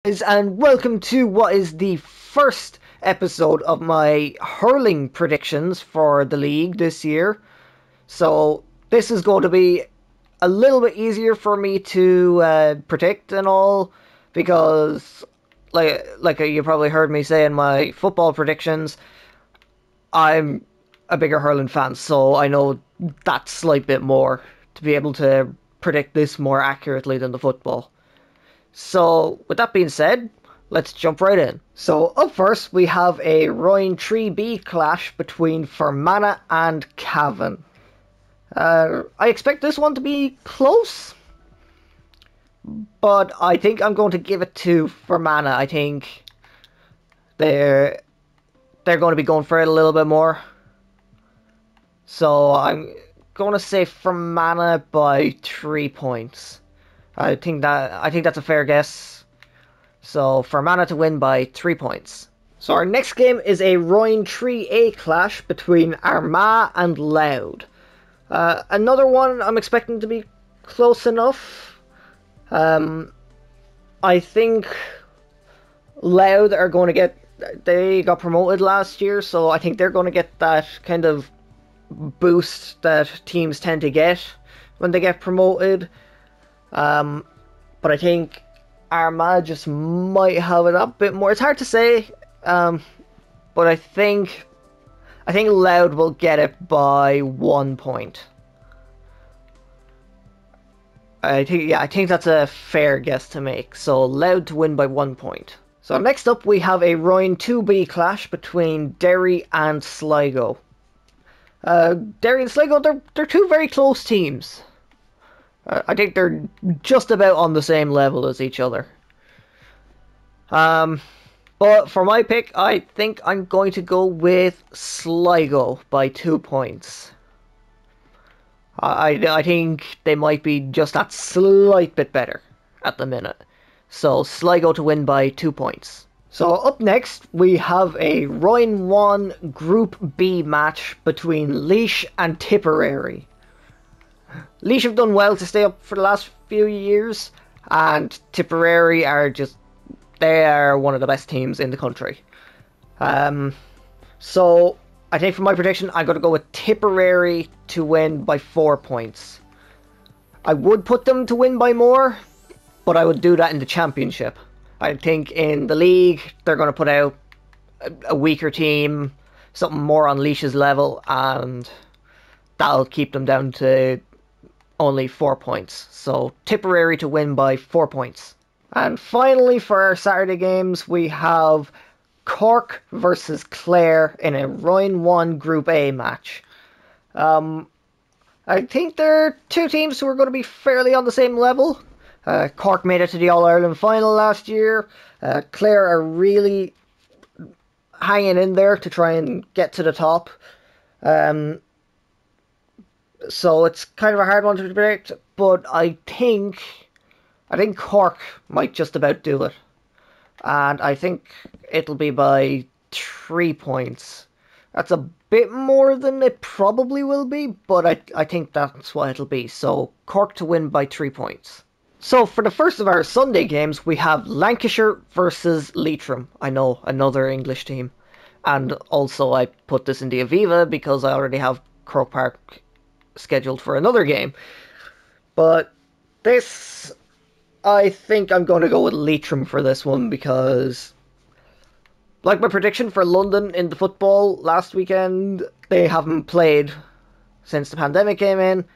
And welcome to what is the first episode of my hurling predictions for the league this year. So this is going to be a little bit easier for me to predict and all because like you probably heard me say in my football predictions, I'm a bigger hurling fan, so I know that slight bit more to be able to predict this more accurately than the football. So, with that being said, let's jump right in. So, up first, we have a Royan 3B clash between Fermanagh and Cavan. I expect this one to be close, but I think I'm going to give it to Fermanagh. I think they're going to be going for it a little bit more. So, I'm going to say Fermanagh by 3 points. I think that's a fair guess. So Fermanagh to win by 3 points. So our next game is a Royan 3A clash between Armagh and Louth. Another one I'm expecting to be close enough. I think Louth are going to get... They got promoted last year, so I think they're going to get that kind of boost that teams tend to get when they get promoted. But I think Armagh just might have it a bit more. It's hard to say, but I think Louth will get it by 1 point. I think that's a fair guess to make. So Louth to win by 1 point. So next up we have a Royan 2B clash between Derry and Sligo. Derry and Sligo, they're two very close teams. I think they're just about on the same level as each other. But for my pick, I think I'm going to go with Sligo by 2 points. I think they might be just that slight bit better at the minute. So Sligo to win by 2 points. So up next, we have a Royan 1 Group B match between Laois and Tipperary. Laois have done well to stay up for the last few years, and Tipperary they are one of the best teams in the country. So I think for my prediction, I'm going to go with Tipperary to win by 4 points. I would put them to win by more, but I would do that in the championship. I think in the league, they're going to put out a weaker team, something more on Laois's level, and that'll keep them down to only 4 points. So Tipperary to win by 4 points. And finally for our Saturday games we have Cork versus Clare in a Royan 1 Group A match. I think they're two teams who are going to be fairly on the same level. Cork made it to the All-Ireland final last year. Clare are really hanging in there to try and get to the top. So it's kind of a hard one to predict, but I think Cork might just about do it. And I think it'll be by 3 points. That's a bit more than it probably will be, but I think that's what it'll be. So Cork to win by 3 points. So for the first of our Sunday games, we have Lancashire versus Leitrim. I know, another English team. And also I put this in the Aviva because I already have Croke Park scheduled for another game. But this, I think I'm going to go with Leitrim for this one because, like my prediction for London in the football last weekend, they haven't played since the pandemic came in.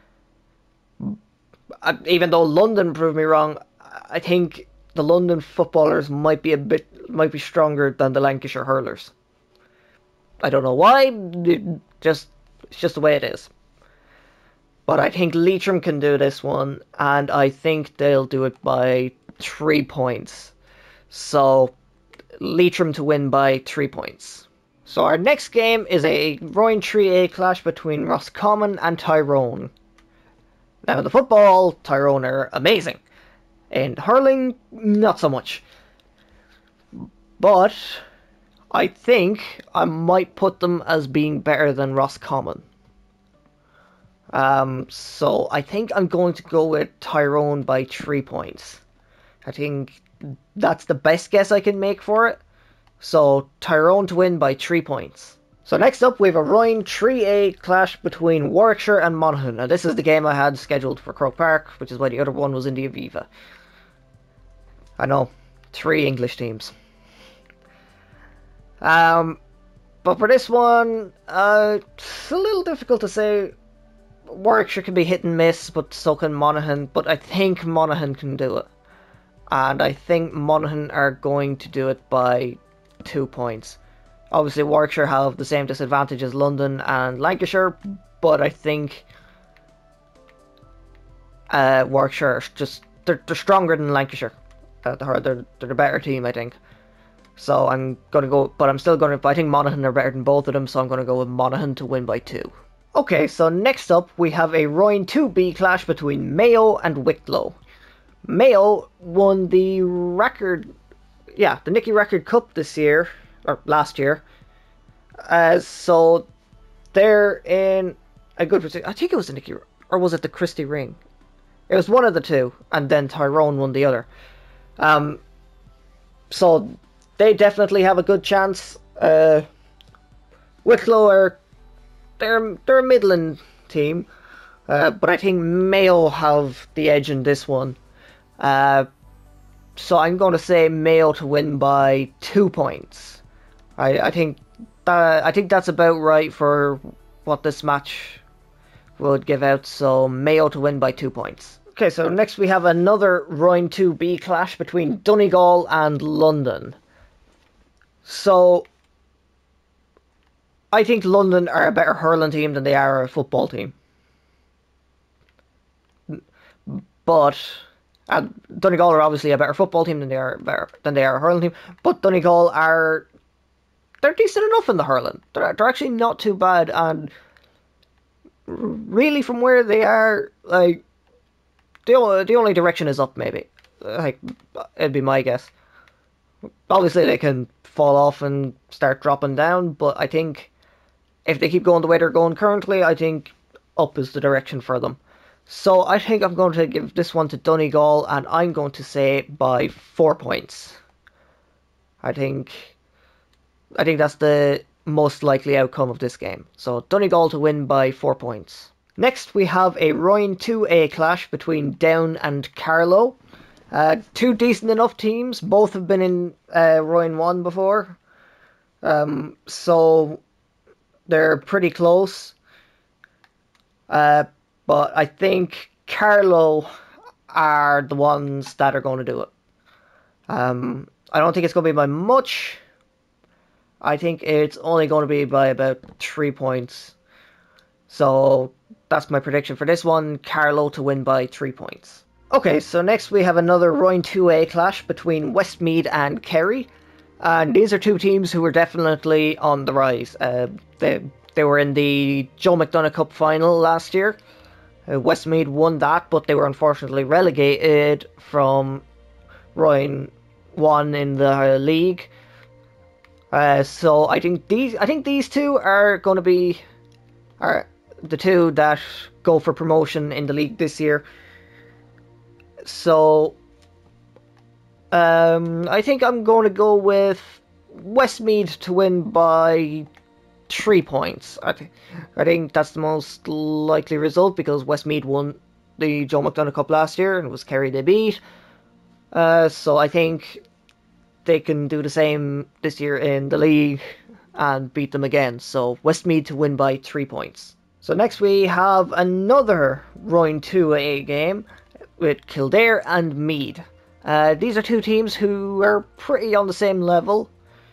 Even though London proved me wrong, I think the London footballers might be stronger than the Lancashire hurlers. I don't know why, it's just the way it is. But I think Leitrim can do this one, and I think they'll do it by 3 points. So, Leitrim to win by 3 points. So our next game is a Royan 3A clash between Roscommon and Tyrone. Now in the football, Tyrone are amazing. In hurling, not so much. But I think I might put them as being better than Roscommon. So I think I'm going to go with Tyrone by 3 points. I think that's the best guess I can make for it. So Tyrone to win by 3 points. So next up, we have a Rhine 3A clash between Warwickshire and Monaghan. Now this is the game I had scheduled for Croke Park, which is why the other one was in the Aviva. I know, 3 English teams. But for this one, it's a little difficult to say. Warwickshire can be hit and miss, but so can Monaghan. But I think Monaghan can do it. And I think Monaghan are going to do it by 2 points. Obviously, Warwickshire have the same disadvantage as London and Lancashire, but I think Warwickshire are just they're stronger than Lancashire. They're the better team, I think. So I'm gonna go, but I'm still gonna. But I think Monaghan are better than both of them, so I'm gonna go with Monaghan to win by 2. Okay, so next up we have a Royne 2B clash between Mayo and Wicklow. Mayo won the the Nicky Record Cup this year, or last year. So they're in a good position. I think it was the Nicky, or was it the Christie Ring? It was one of the two, and then Tyrone won the other. So they definitely have a good chance. Wicklow they're a Midland team, but I think Mayo have the edge in this one. So I'm going to say Mayo to win by 2 points. I think that's about right for what this match would give out. So Mayo to win by 2 points. Okay, so next we have another Royne 2B clash between Donegal and London. So I think London are a better hurling team than they are a football team. But Donegal are obviously a better football team than they are a hurling team. But Donegal they're decent enough in the hurling. They're actually not too bad, and really from where they are, like the only direction is up. Maybe like it'd be my guess. Obviously they can fall off and start dropping down, but I think if they keep going the way they're going currently, I think up is the direction for them. So I think I'm going to give this one to Donegal, and I'm going to say by 4 points. I think that's the most likely outcome of this game. So Donegal to win by 4 points. Next we have a Royne 2A clash between Down and Carlow. 2 decent enough teams. Both have been in Royne 1 before. So they're pretty close. But I think Carlow are the ones that are going to do it. I don't think it's going to be by much. I think it's only going to be by about 3 points. So that's my prediction for this one. Carlow to win by 3 points. Okay, so next we have another Royne 2A clash between Westmeath and Kerry. And these are 2 teams who were definitely on the rise. They were in the Joe McDonagh Cup final last year. Westmeath won that, but they were unfortunately relegated from Royne 1 in the league. So I think these 2 are going to be the 2 that go for promotion in the league this year. So I think I'm going to go with Westmeath to win by 3 points. I think that's the most likely result, because Westmeath won the Joe McDonagh Cup last year and it was Kerry they beat. So I think they can do the same this year in the league and beat them again. So Westmeath to win by 3 points. So next we have another Royne 2A game with Kildare and Meath. These are 2 teams who are pretty on the same level.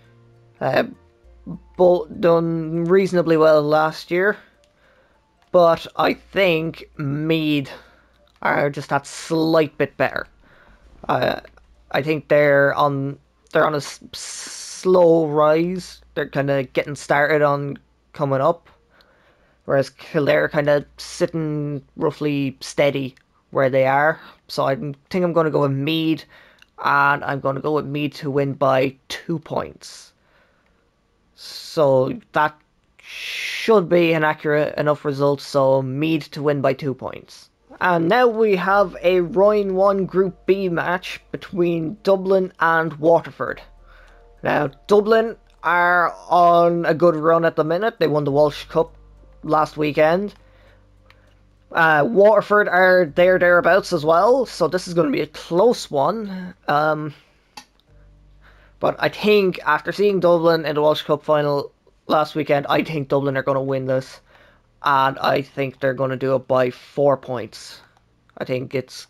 Both done reasonably well last year. But I think Meath are just that slight bit better. I think they're on a slow rise. They're kind of getting started on coming up. Whereas Kildare are kind of sitting roughly steady where they are. So I think I'm going to go with Meath, and I'm going to go with Meath to win by 2 points. So that should be an accurate enough result. So Meath to win by 2 points. And now we have a Royne 1 Group B match between Dublin and Waterford. Now, Dublin are on a good run at the minute. They won the Walsh Cup last weekend. Waterford are thereabouts as well, so this is going to be a close one. But I think after seeing Dublin in the Walsh Cup final last weekend, I think Dublin are going to win this. And I think they're going to do it by 4 points. I think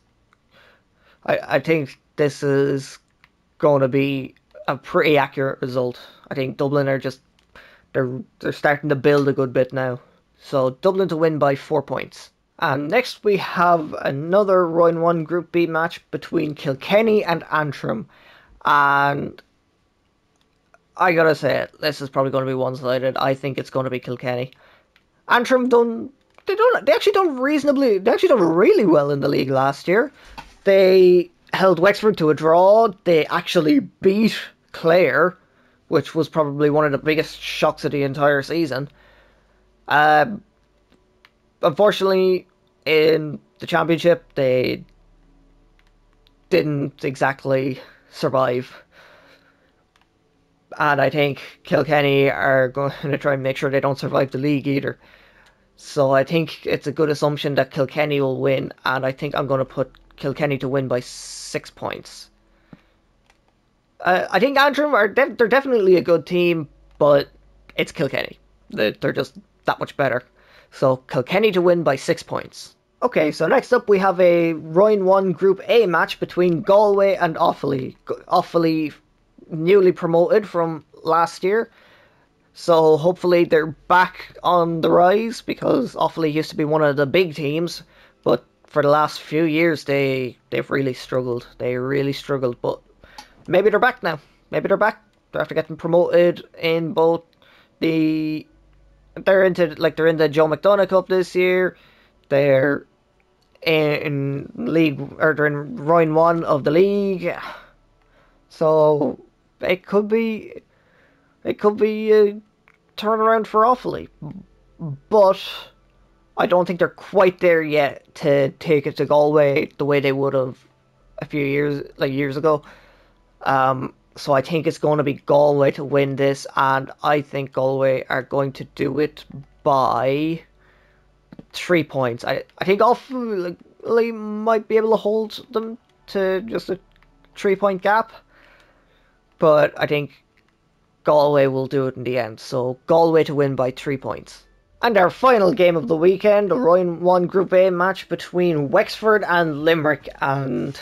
this is going to be a pretty accurate result. I think Dublin are they're starting to build a good bit now. So Dublin to win by 4 points. And next we have another Royne 1 Group B match between Kilkenny and Antrim. And I gotta say it, this is probably going to be one-sided. I think it's going to be Kilkenny. Antrim they actually done really well in the league last year. They held Wexford to a draw. They actually beat Clare, which was probably one of the biggest shocks of the entire season. Unfortunately, in the championship, they didn't exactly survive. And I think Kilkenny are going to try and make sure they don't survive the league either. So I think it's a good assumption that Kilkenny will win, and I think I'm going to put Kilkenny to win by 6 points. I think Antrim they're definitely a good team, but it's Kilkenny. They're just that much better. So Kilkenny to win by 6 points. Okay, so next up we have a Royne 1 Group A match between Galway and Offaly. Offaly newly promoted from last year. So hopefully they're back on the rise, because Offaly used to be one of the big teams, but for the last few years they've really struggled. They really struggled, but maybe they're back now. Maybe they're back. They're after getting promoted in both they're in the Joe McDonagh Cup this year. They're in they're in Royne 1 of the league. So it could be a turnaround for Offaly, but I don't think they're quite there yet to take it to Galway the way they would have a few years ago. So I think it's going to be Galway to win this, and I think Galway are going to do it by 3 points. I think Offaly might be able to hold them to just a 3-point gap, but I think Galway will do it in the end. So Galway to win by 3 points. And our final game of the weekend, a Royne 1 Group A match between Wexford and Limerick, and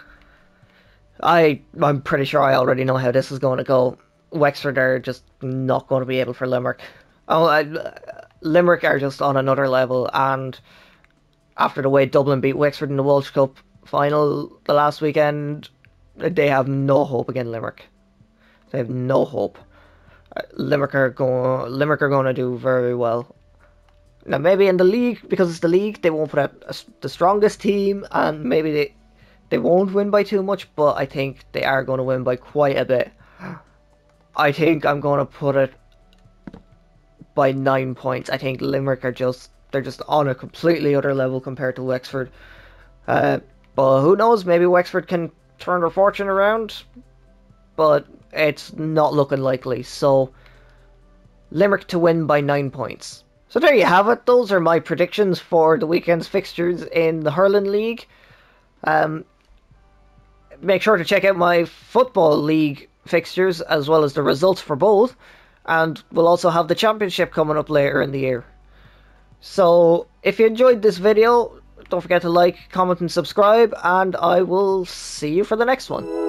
I'm pretty sure I already know how this is going to go. Wexford are just not going to be able for Limerick. Limerick are just on another level, and after the way Dublin beat Wexford in the Walsh Cup final the last weekend, they have no hope against Limerick. They have no hope. Limerick are going to do very well. Now maybe in the league, because it's the league, they won't put out the strongest team, and maybe they won't win by too much, but I think they are going to win by quite a bit. I think I'm going to put it by 9 points. I think Limerick are just on a completely other level compared to Wexford. But who knows? Maybe Wexford can turn their fortune around, but it's not looking likely. So Limerick to win by 9 points. So there you have it. Those are my predictions for the weekend's fixtures in the Hurling League. Make sure to check out my Football League fixtures as well as the results for both. And we'll also have the Championship coming up later in the year. So if you enjoyed this video, don't forget to like, comment and subscribe, and I will see you for the next one.